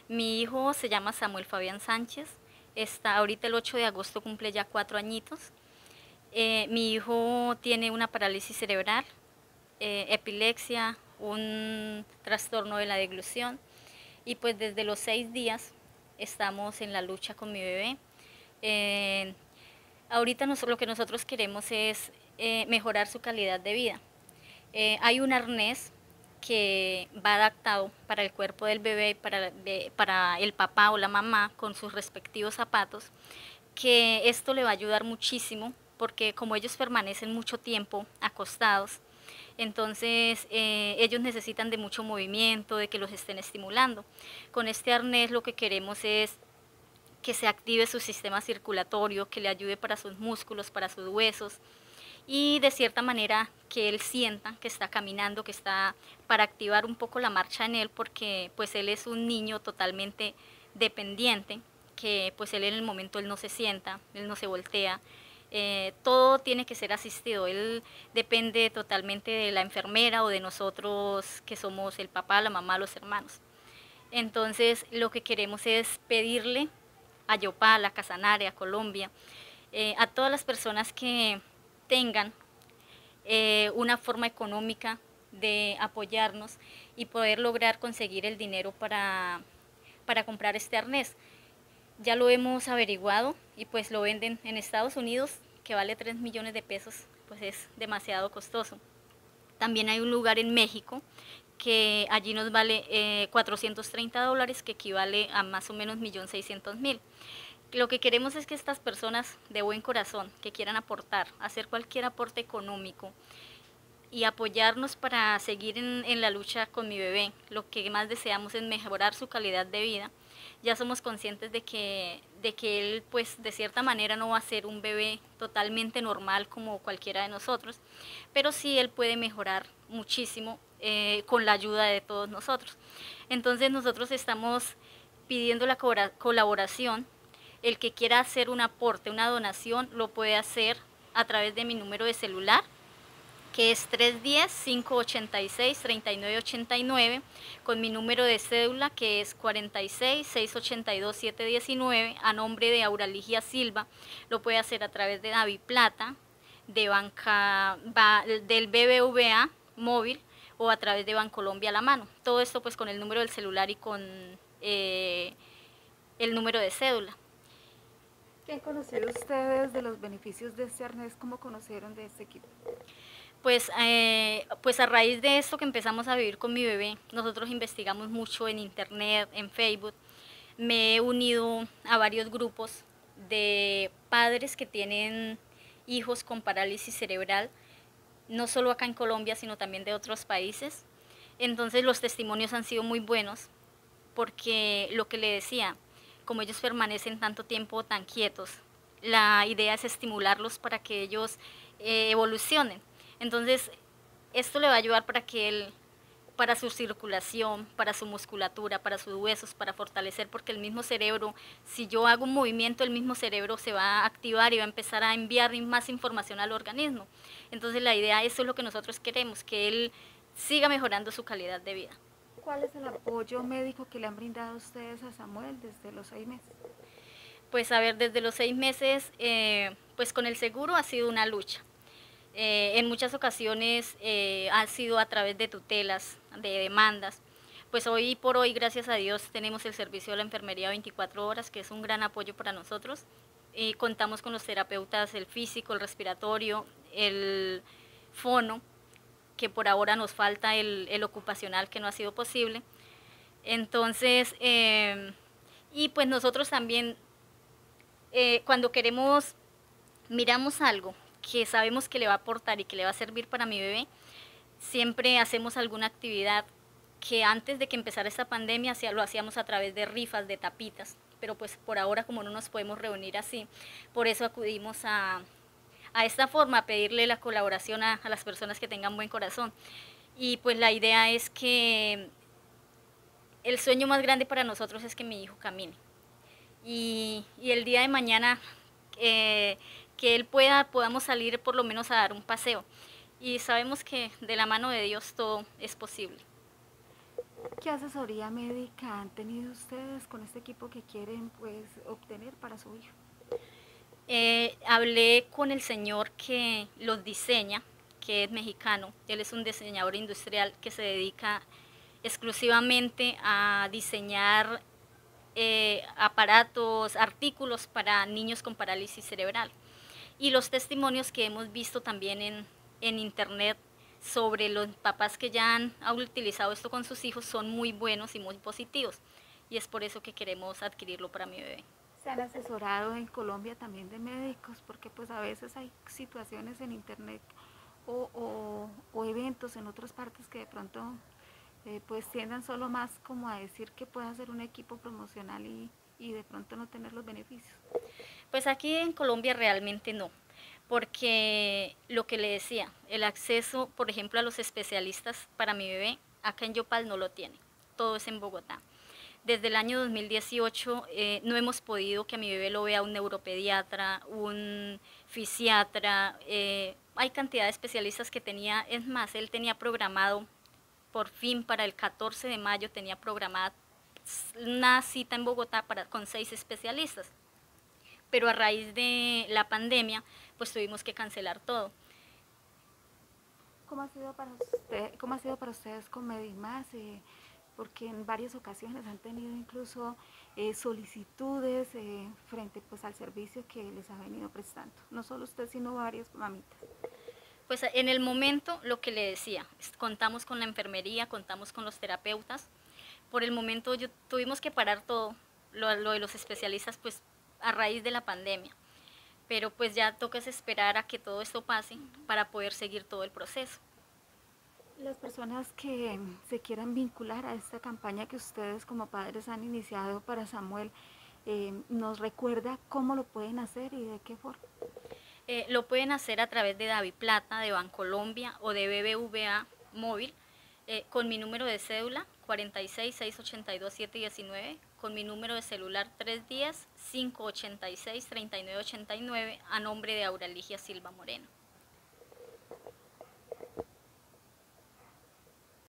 Mi hijo se llama Samuel Fabián Sánchez, está ahorita el 8 de agosto cumple ya 4 añitos. Mi hijo tiene una parálisis cerebral, epilepsia, un trastorno de la deglución y pues desde los 6 días estamos en la lucha con mi bebé. Eh, Ahorita lo que nosotros queremos es mejorar su calidad de vida. Hay un arnés que va adaptado para el cuerpo del bebé, para el papá o la mamá con sus respectivos zapatos, que esto le va a ayudar muchísimo porque como ellos permanecen mucho tiempo acostados, entonces ellos necesitan de mucho movimiento, de que los estén estimulando. Con este arnés lo que queremos es que se active su sistema circulatorio, que le ayude para sus músculos, para sus huesos y de cierta manera que él sienta que está caminando, que está para activar un poco la marcha en él porque pues él es un niño totalmente dependiente, que pues él en el momento él no se sienta, él no se voltea, todo tiene que ser asistido, él depende totalmente de la enfermera o de nosotros que somos el papá, la mamá, los hermanos. Entonces lo que queremos es pedirle a Yopal, a Casanare, a Colombia, a todas las personas que tengan una forma económica de apoyarnos y poder lograr conseguir el dinero para comprar este arnés. Ya lo hemos averiguado y pues lo venden en Estados Unidos, que vale 3 millones de pesos, pues es demasiado costoso. También hay un lugar en México que allí nos vale $430, que equivale a más o menos 1.600.000. Lo que queremos es que estas personas de buen corazón, que quieran aportar, hacer cualquier aporte económico y apoyarnos para seguir en la lucha con mi bebé, lo que más deseamos es mejorar su calidad de vida. Ya somos conscientes de que él pues de cierta manera no va a ser un bebé totalmente normal como cualquiera de nosotros, pero sí él puede mejorar muchísimo con la ayuda de todos nosotros. Entonces nosotros estamos pidiendo la colaboración. El que quiera hacer un aporte, una donación, lo puede hacer a través de mi número de celular, que es 310-586-3989, con mi número de cédula, que es 46-682-719, a nombre de Auraligia Silva. Lo puede hacer a través de Daviplata, de del BBVA móvil o a través de Bancolombia a la mano. Todo esto pues con el número del celular y con el número de cédula. ¿Qué han conocido ustedes de los beneficios de este arnés? ¿Cómo conocieron de este equipo? Pues a raíz de esto que empezamos a vivir con mi bebé, nosotros investigamos mucho en internet, en Facebook. Me he unido a varios grupos de padres que tienen hijos con parálisis cerebral, no solo acá en Colombia, sino también de otros países. Entonces los testimonios han sido muy buenos porque lo que le decía, como ellos permanecen tanto tiempo tan quietos, la idea es estimularlos para que ellos evolucionen. Entonces, esto le va a ayudar para que él, para su circulación, para su musculatura, para sus huesos, para fortalecer, porque el mismo cerebro, si yo hago un movimiento, el mismo cerebro se va a activar y va a empezar a enviar más información al organismo. Entonces la idea, eso es lo que nosotros queremos, que él siga mejorando su calidad de vida. ¿Cuál es el apoyo médico que le han brindado ustedes a Samuel desde los 6 meses? Pues a ver, desde los 6 meses, pues con el seguro ha sido una lucha. En muchas ocasiones ha sido a través de tutelas, de demandas. Pues hoy por hoy, gracias a Dios, tenemos el servicio de la enfermería 24 horas, que es un gran apoyo para nosotros. Contamos con los terapeutas, el físico, el respiratorio, el fono, que por ahora nos falta el ocupacional, que no ha sido posible. Entonces, y pues nosotros también, cuando queremos, miramos algo que sabemos que le va a aportar y que le va a servir para mi bebé, siempre hacemos alguna actividad que antes de que empezara esta pandemia lo hacíamos a través de rifas, de tapitas, pero pues por ahora como no nos podemos reunir así, por eso acudimos a esta forma, a pedirle la colaboración a las personas que tengan buen corazón. Y pues la idea es que el sueño más grande para nosotros es que mi hijo camine. Y el día de mañana eh, que él podamos salir por lo menos a dar un paseo. Y sabemos que de la mano de Dios todo es posible. ¿Qué asesoría médica han tenido ustedes con este equipo que quieren pues obtener para su hijo? Hablé con el señor que los diseña, que es mexicano. Él es un diseñador industrial que se dedica exclusivamente a diseñar aparatos, artículos para niños con parálisis cerebral. Y los testimonios que hemos visto también en internet sobre los papás que ya han utilizado esto con sus hijos son muy buenos y muy positivos. Y es por eso que queremos adquirirlo para mi bebé. ¿Se han asesorado en Colombia también de médicos? Porque pues a veces hay situaciones en internet o eventos en otras partes que de pronto pues tiendan solo más como a decir que puede hacer un equipo promocional y de pronto no tener los beneficios. Pues aquí en Colombia realmente no, porque lo que le decía, el acceso, por ejemplo, a los especialistas para mi bebé, acá en Yopal no lo tiene, todo es en Bogotá. Desde el año 2018 no hemos podido que a mi bebé lo vea un neuropediatra, un fisiatra, hay cantidad de especialistas que tenía, es más, él tenía programado, por fin para el 14 de mayo tenía programada una cita en Bogotá con 6 especialistas, pero a raíz de la pandemia pues tuvimos que cancelar todo. ¿Cómo ha sido para ustedes con Medimás? Porque en varias ocasiones han tenido incluso solicitudes frente pues al servicio que les ha venido prestando. No solo usted, sino varias mamitas. Pues en el momento lo que le decía, contamos con la enfermería, contamos con los terapeutas. Por el momento tuvimos que parar todo, lo de los especialistas pues a raíz de la pandemia. Pero pues ya toca esperar a que todo esto pase para poder seguir todo el proceso. Las personas que se quieran vincular a esta campaña que ustedes como padres han iniciado para Samuel, ¿nos recuerda cómo lo pueden hacer y de qué forma? Lo pueden hacer a través de DaviPlata, de Bancolombia o de BBVA Móvil, con mi número de cédula 46 682 719, con mi número de celular 310 586 3989 a nombre de Auraligia Silva Moreno.